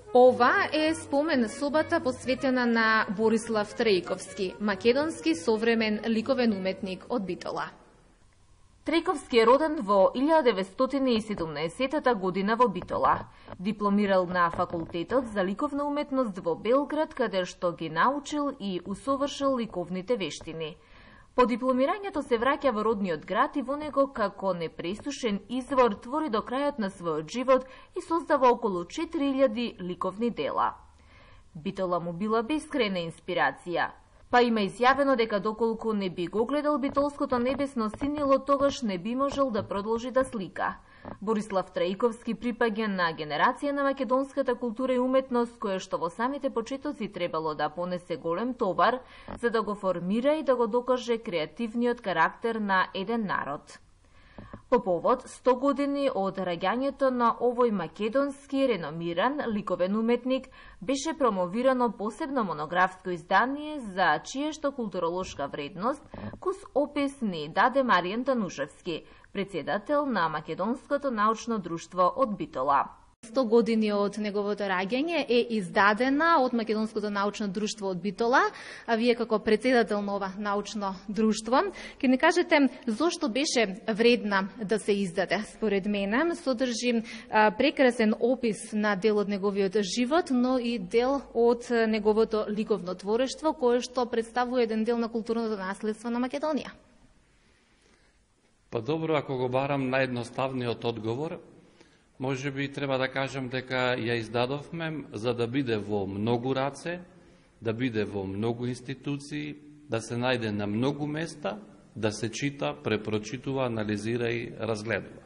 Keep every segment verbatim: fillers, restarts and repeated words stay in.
Ова е спомен собата посветена на Борислав Трајковски, македонски современ ликовен уметник од Битола. Трајковски е роден во илјада деветстотини и седумнаесетта година во Битола. Дипломирал на факултетот за ликовна уметност во Белград, каде што ги научил и усовршил ликовните вештини. По дипломирањето се враќа во родниот град и во него како непресушен извор твори до крајот на својот живот и создава околу четири илјади ликовни дела. Битола му била бескрена инспирација, па има изјавено дека доколку не би го гледал битолското небесно синило, тогаш не би можел да продолжи да слика. Борислав Трајковски припаѓа на генерација на македонската култура и уметност, која што во самите почетоци требало да понесе голем товар, за да го формира и да го докаже креативниот карактер на еден народ. По повод сто години од раѓањето на овој македонски реномиран ликовен уметник, беше промовирано посебно монографско издание за чија што културолошка вредност, кус опис ни даде Маријан Танушевски, председател на Македонското научно друштво од Битола. сто години од неговото раѓање е издадена од Македонското научно друштво од Битола, а вие како председател на ова научно друштво, ќе ни кажете зошто беше вредна да се издаде. Според мене содржи а, прекрасен опис на дел од неговиот живот, но и дел од неговото ликовно творештво, кое што представува еден дел на културното наследство на Македонија. Па добро, ако го барам наједноставниот одговор, може би треба да кажам дека ја издадовме за да биде во многу раце, да биде во многу институции, да се најде на многу места, да се чита, препрочитува, анализира и разгледува.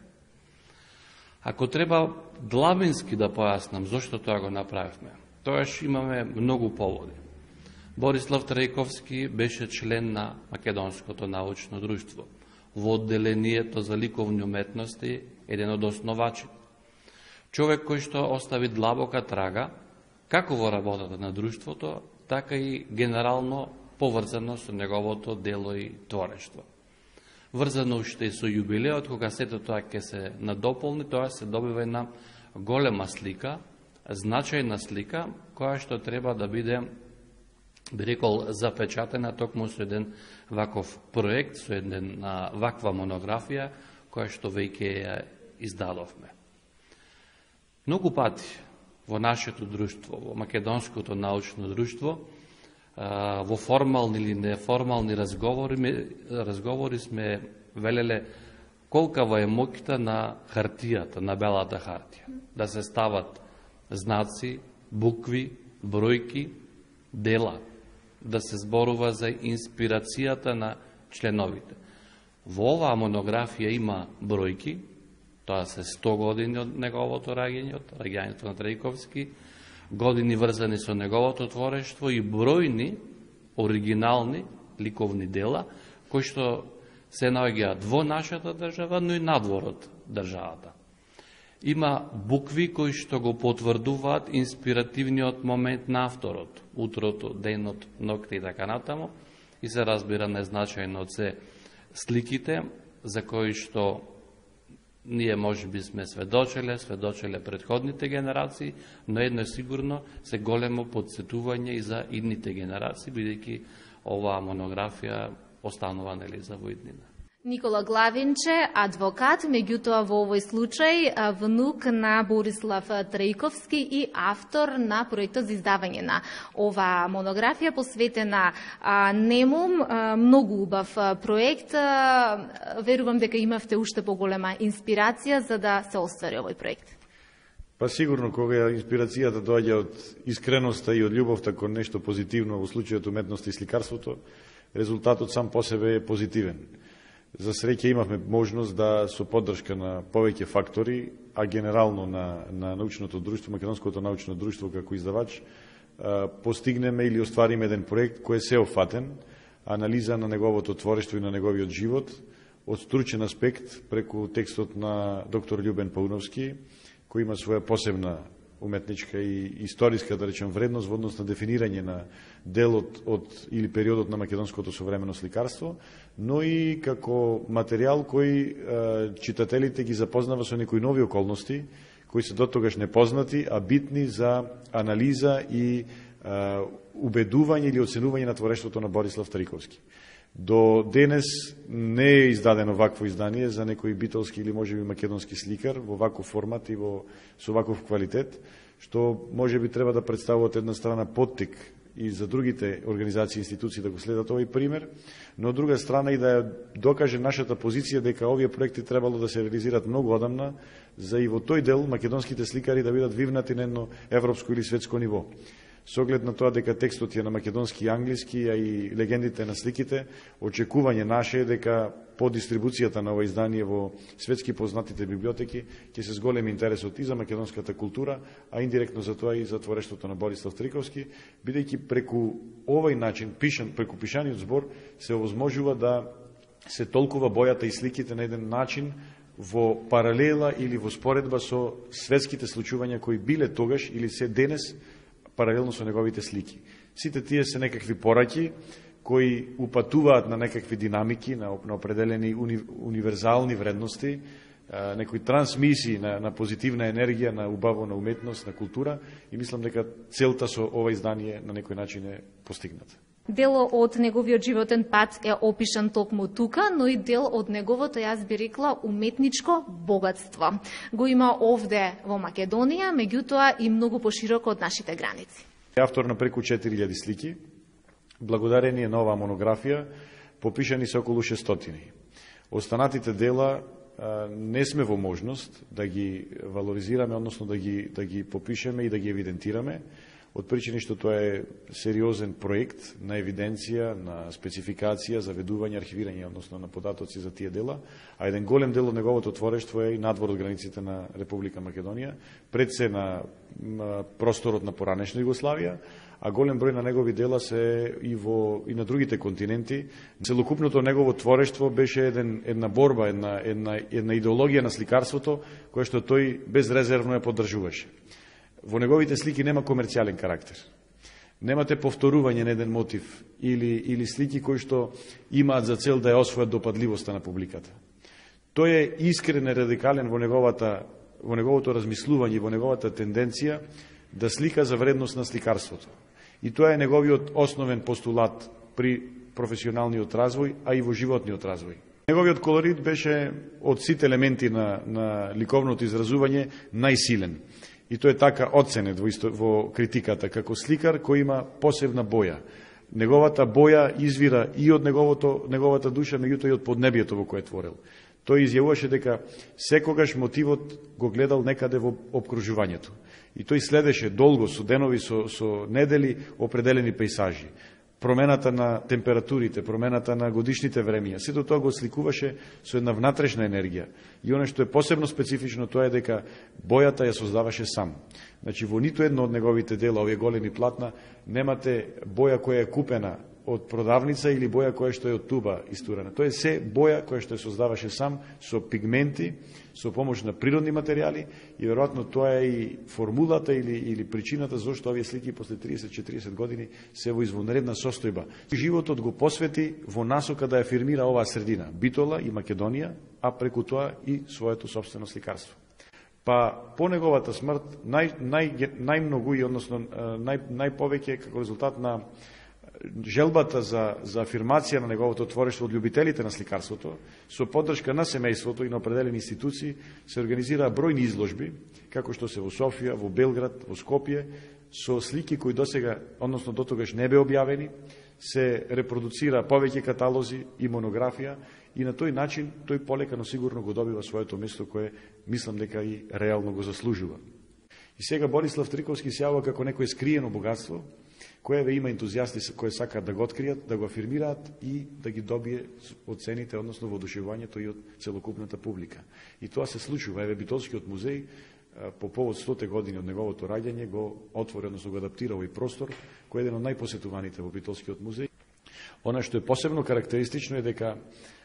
Ако треба длабински да појаснам зошто тоа го направивме, тоаш имаме многу поводи. Борислав Трајковски беше член на Македонското научно друштво. Во одделението за ликовни уметности еден од основачите. Човек кој што остави длабока трага, како во работата на друштвото, така и генерално поврзано со неговото дело и творештво. Врзано уште и со јубилеот, кога сето тоа ќе се надополни, тоа се добива една голема слика, значајна слика, која што треба да биде, би рекол, запечатена токму со еден ваков проект, со еден ваква монографија, која што веќе ја издадовме. Многу пати во нашето друштво, во Македонското научно друштво, во формални или неформални разговори, разговори сме велеле колкава е моќта на хартијата, на белата хартија. Да се стават знаци, букви, бројки, дела, да се зборува за инспирацијата на членовите. Во оваа монографија има бројки, тоа се сто години од неговото раѓање, од раѓањето на Трајковски, години врзани со неговото творештво и бројни оригинални ликовни дела, кои што се наоѓаат во нашата држава, но и надвор од државата. Има букви кои што го потврдуваат инспиративниот момент на авторот, утрото, денот, ноќта и така натаму, и се разбира незначајно од се сликите за кои што ние може би сме сведочеле, сведочеле предходните генерации, но едно е сигурно се големо подсетување и за идните генерации, бидејќи оваа монографија останува нели за во иднина. Никола Главинче, адвокат, меѓутоа во овој случај внук на Борислав Трајковски и автор на проектот за издавање на оваа монографија посветена а, нему. А, многу убав проект. А, верувам дека имавте уште поголема инспирација за да се оствари овој проект. Па сигурно, кога инспирацијата доаѓа од искреноста и од љубовта кон нешто позитивно, во случајот уметност и сликарството, резултатот сам по себе е позитивен. За среќа имавме можност да со поддршка на повеќе фактори, а генерално на, на научното друштво, Македонското научно друштво како издавач, постигнеме или оствариме еден проект кој е сеофатен, анализа на неговото творештво и на неговиот живот, од стручен аспект преку текстот на доктор Љубен Пауновски, кој има своја посебна уметничка и историска, да речем, вредност во однос на дефинирање на делот од или периодот на македонското современо сликарство, но и како материјал кој е, читателите ги запознава со некои нови околности, кои се дотогаш непознати, а битни за анализа и а, убедување или оценување на творештвото на Борислав Триковски. До денес не е издадено вакво издание за некој битолски или можеби македонски сликар во ваков формат и во со ваков квалитет, што можеби треба да представува од една страна поттик и за другите организации и институции да го следат овој пример, но од друга страна и да докаже нашата позиција дека овие проекти требало да се реализират многу одамна, за и во тој дел македонските сликари да бидат вивнати на едно европско или светско ниво. Со оглед на тоа дека текстот е на македонски и англиски, а и легендите на сликите, очекување наше е дека по дистрибуцијата на ова издание во светски познатите библиотеки ќе се зголеми интересот и за македонската култура, а индиректно за тоа и за творештвото на Борислав Триковски, бидејќи преку овој начин, пишан, преку пишаниот збор, се овозможува да се толкува бојата и сликите на еден начин во паралела или во споредба со светските случувања кои биле тогаш или се денес паралелно со неговите слики. Сите тие се некакви пораки кои упатуваат на некакви динамики, на, на определени уни, универзални вредности, а, некои трансмисии на, на позитивна енергија, на убаво, на уметност, на култура, и мислам дека целта со ова издание на некој начин е постигната. Дело од неговиот животен пат е опишан токму тука, но и дел од неговото, јас би рекла, уметничко богатство. Го има овде во Македонија, меѓутоа и многу пошироко од нашите граници. Автор на преку четири илјади слики, благодарение на оваа монографија, попишани се околу шестстотини. Останатите дела а, не сме во можност да ги валоризираме, односно да ги, да ги попишеме и да ги евидентираме, од причини што тоа е сериозен проект на евиденција, на спецификација, заведување, архивирање, односно на податоци за тие дела, а еден голем дел од неговото творештво е и надвор од границите на Република Македонија, пред се на просторот на поранешна Југославија, а голем број на негови дела се и во и на другите континенти. Целокупното негово творештво беше еден, една борба, една, една, една идеологија на сликарството, која што тој безрезервно ја поддржуваше. Во неговите слики нема комерцијален карактер. Немате повторување на еден мотив или, или слики кои што имаат за цел да ја освојат допадливоста на публиката. Тој е искрен и радикален во неговата во неговото размислување и во неговата тенденција да слика за вредност на сликарството. И тоа е неговиот основен постулат при професионалниот развој, а и во животниот развој. Неговиот колорит беше од сите елементи на, на ликовното изразување најсилен. И тој е така оценет во, исто, во критиката како сликар кој има посебна боја. Неговата боја извира и од неговото, неговата душа, меѓутоа и од поднебието во кое творел. Тој изјавуваше дека секогаш мотивот го гледал некаде во обкружувањето. И тој следеше долго, со денови, со, со недели, определени пейсажи. Промената на температурите, промената на годишните времења, сето тоа го сликуваше со една внатрешна енергија. И оно што е посебно специфично тоа е дека бојата ја создаваше сам. Значи, во ниту едно од неговите дела, овие големи платна, немате боја која е купена од продавница или боја која што е од туба истурена. Тоа е се боја која што ја создаваше сам со пигменти, со помош на природни материјали, и веројатно тоа е и формулата или, или причината зашто овие слики после триесет до четириесет години се во извонредна состојба. Животот го посвети во насока да ја афирмира оваа средина, Битола и Македонија, а преку тоа и своето собствено сликарство. Па по неговата смрт нај, нај, најмногу и односно нај, најповеќе како резултат на желбата за, за афирмација на неговото творештво од љубителите на сликарството, со поддршка на семејството и на определени институции, се организираа бројни изложби, како што се во Софија, во Белград, во Скопје, со слики кои досега, односно дотогаш не бе објавени, се репродуцира повеќе каталози и монографија, и на тој начин тој полека, но сигурно го добива своето место кое мислам дека и реално го заслужува. И сега Борислав Триковски се јавува како некое скриено богатство, кое ве има ентузијасти кои сакаат да го откријат, да го афирмираат и да ги добие оцените, односно воодушевувањето и од целокупната публика. И тоа се случува. Еве Битолскиот музеј по повод стоте години од неговото раѓање го отвори, односно го адаптира овој простор, кој е еден од најпосетуваните во Битолскиот музеј. Она што е посебно карактеристично е дека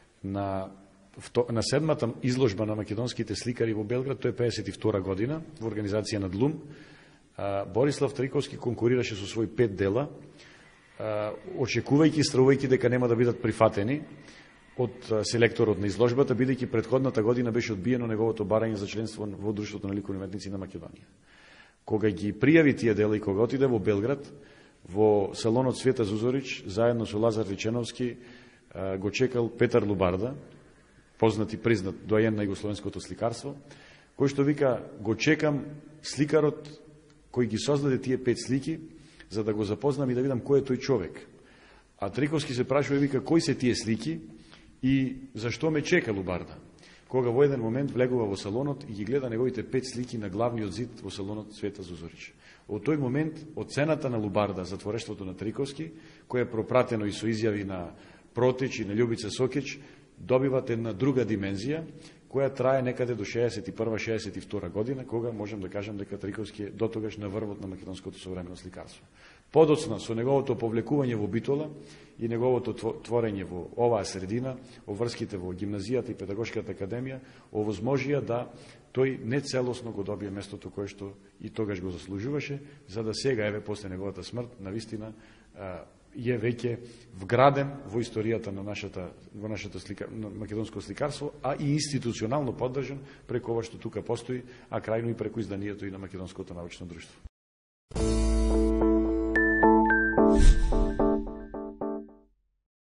на на седмата изложба на македонските сликари во Белград, тоа е пеесет и втора година, во организација на Длум, Борислав Триковски конкурираше со свој пет дела, очекувајќи, стравувајќи дека нема да бидат прифатени од селекторот на изложбата, бидејќи претходната година беше одбиено неговото барање за членство во Друштвото на ликовни уметници на Македонија. Кога ги пријави тие дела и кога отиде во Белград, во салонот Света Зузорич, заедно со Лазар Риченовски, го чекал Петар Лубарда, познат и признат доаен на југословенското сликарство, кој што вика, го чекам сликарот кој ги создаде тие пет слики, за да го запознам и да видам кој е тој човек. А Триковски се прашува и вика, кои се тие слики и зашто ме чека Лубарда? Кога во еден момент влегува во салонот и ги гледа неговите пет слики на главниот зид во салонот Света Зузорич. Од тој момент, оцената на Лубарда за творештвото на Триковски, која е пропратено и со изјави на Протеч и на Љубица Сокеч, добиват една друга димензија, која трае некаде до шеесет и прва шеесет и втора година, кога можем да кажем дека Триковски е дотогаш на врвот на македонското современо сликарство. Подоцна, со неговото повлекување во Битола и неговото творење во оваа средина, оврските во гимназијата и педагошката академија, овозможија да тој нецелосно го добие местото кое што и тогаш го заслужуваше, за да сега, еве, после неговата смрт, навистина е веќе вграден во историјата на нашата, во нашето слика, на македонско сликарство, а и институционално поддржан преку ова што тука постои, а крајно и преку изданието и на Македонското научно друштво.